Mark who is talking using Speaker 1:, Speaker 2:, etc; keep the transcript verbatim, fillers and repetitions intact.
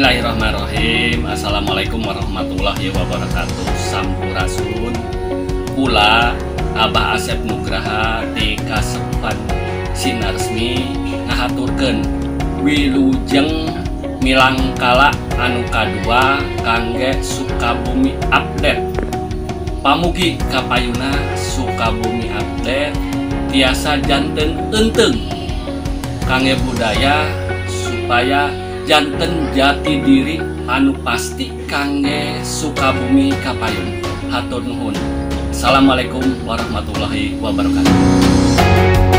Speaker 1: Bismillahirrahmanirrahim. Assalamualaikum warahmatullahi wabarakatuh. Sampurasun Pula Abah Asep Nugraha di Kasepuhan Sinar Resmi ngahaturkeun wilujeng milangkala anu kadua kangge Sukabumi update. Pamugi Kapayuna Sukabumi update tiasa Janten Eunteung Kange budaya supaya Janten jati diri anu pasti kangge Sukabumi Kapayuna. Hatur nuhun. Assalamualaikum warahmatullahi wabarakatuh.